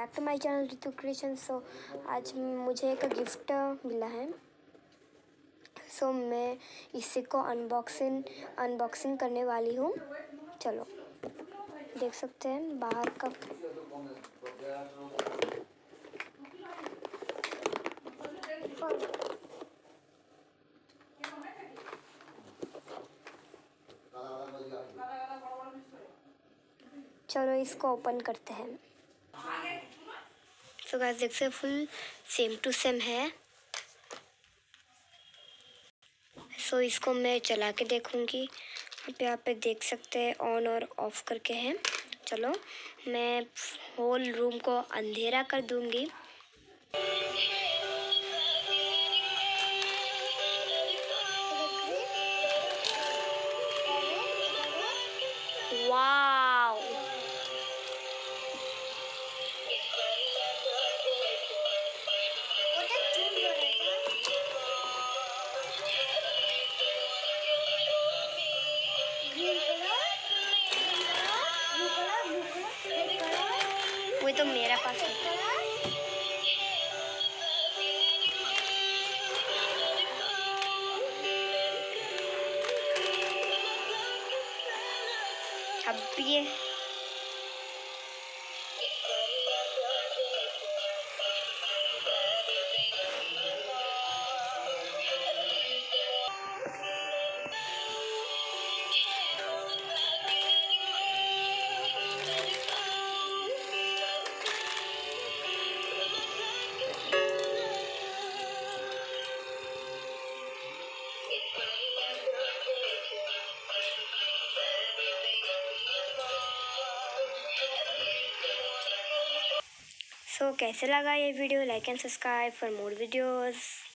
Back to my channel Ritu creation. So आज मुझे एक गिफ्ट मिला है। सो मैं इसी को अनबॉक्सिंग करने वाली हूँ। चलो देख सकते हैं बाहर का। चलो इसको ओपन करते हैं। सो गाइस देख सकते फुल सेम टू सेम है। सो इसको मैं चला के देखूंगी। यहाँ पे देख सकते हैं ऑन और ऑफ करके हैं। चलो मैं होल रूम को अंधेरा कर दूंगी। वाव, वो तो मेरा पास है। अब ये सो कैसे लगा ये video? Like and subscribe for more videos.